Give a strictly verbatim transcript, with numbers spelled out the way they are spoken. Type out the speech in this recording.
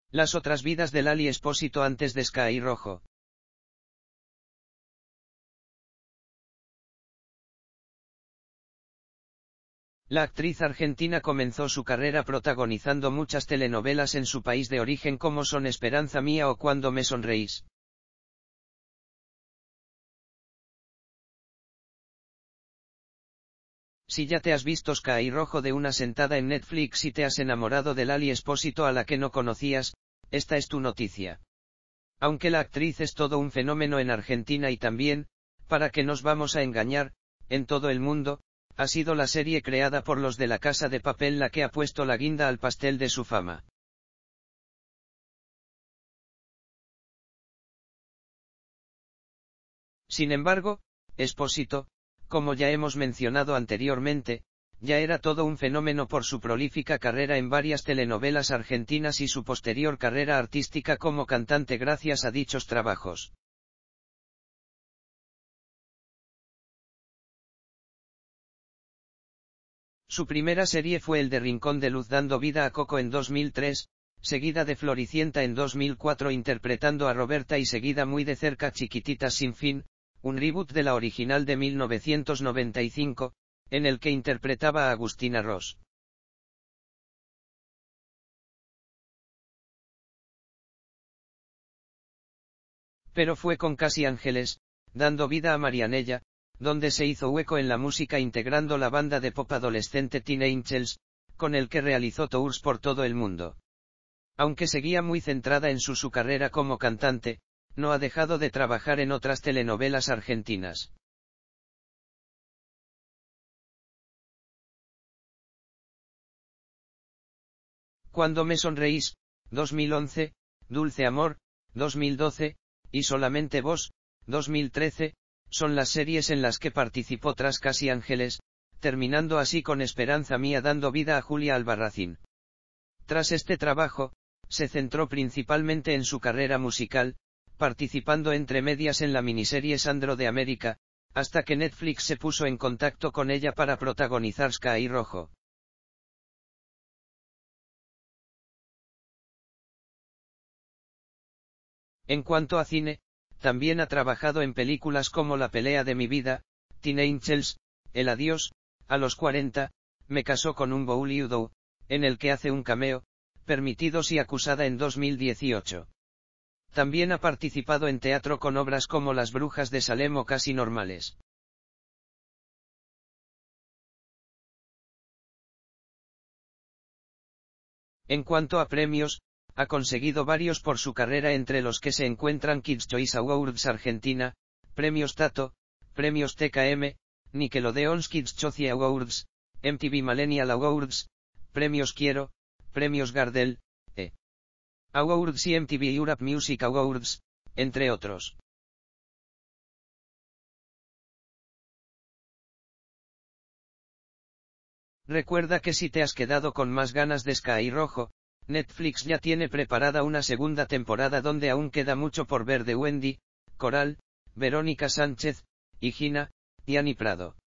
Las otras vidas de Lali Espósito antes de Sky Rojo. La actriz argentina comenzó su carrera protagonizando muchas telenovelas en su país de origen como Son Esperanza Mía o Cuando me sonreís. Si ya te has visto Sky Rojo de una sentada en Netflix y te has enamorado de Lali Espósito a la que no conocías, esta es tu noticia. Aunque la actriz es todo un fenómeno en Argentina y también, para que nos vamos a engañar, en todo el mundo, ha sido la serie creada por los de La Casa de Papel la que ha puesto la guinda al pastel de su fama. Sin embargo, Espósito, como ya hemos mencionado anteriormente, ya era todo un fenómeno por su prolífica carrera en varias telenovelas argentinas y su posterior carrera artística como cantante gracias a dichos trabajos. Su primera serie fue el de Rincón de Luz dando vida a Coco en dos mil tres, seguida de Floricienta en dos mil cuatro interpretando a Roberta y seguida muy de cerca Chiquititas sin fin, un reboot de la original de mil novecientos noventa y cinco, en el que interpretaba a Agustina Ross. Pero fue con Casi Ángeles, dando vida a Marianella, donde se hizo hueco en la música integrando la banda de pop adolescente Teen Angels, con el que realizó tours por todo el mundo. Aunque seguía muy centrada en su, su carrera como cantante, no ha dejado de trabajar en otras telenovelas argentinas. Cuando me sonreís, dos mil once, Dulce Amor, dos mil doce, y Solamente vos, dos mil trece, son las series en las que participó tras Casi Ángeles, terminando así con Esperanza Mía dando vida a Julia Albarracín. Tras este trabajo, se centró principalmente en su carrera musical, participando entre medias en la miniserie Sandro de América, hasta que Netflix se puso en contacto con ella para protagonizar Sky Rojo. En cuanto a cine, también ha trabajado en películas como La pelea de mi vida, Teen Angels, El adiós, a los cuarenta, Me casó con un bouliudo, en el que hace un cameo, Permitidos y Acusada en dos mil dieciocho. También ha participado en teatro con obras como Las brujas de Salem o Casi normales. En cuanto a premios, ha conseguido varios por su carrera entre los que se encuentran Kids Choice Awards Argentina, Premios Tato, Premios T K M, Nickelodeon's Kids Choice Awards, M T V Millennial Awards, Premios Quiero, Premios Gardel, E! Awards y M T V Europe Music Awards, entre otros. Recuerda que si te has quedado con más ganas de Sky Rojo, Netflix ya tiene preparada una segunda temporada donde aún queda mucho por ver de Wendy, Coral, Verónica Sánchez, y Gina, y Ani Prado.